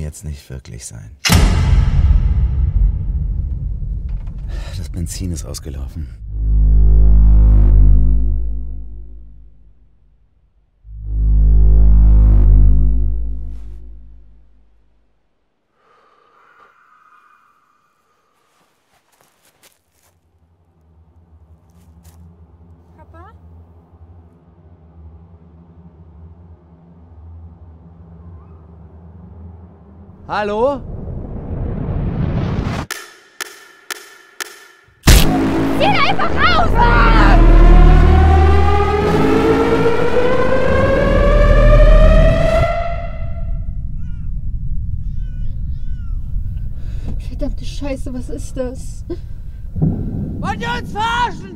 jetzt nicht wirklich sein. Das Benzin ist ausgelaufen. Papa? Hallo? Geh da einfach raus! Verdammte Scheiße, was ist das? Wollt ihr uns verarschen?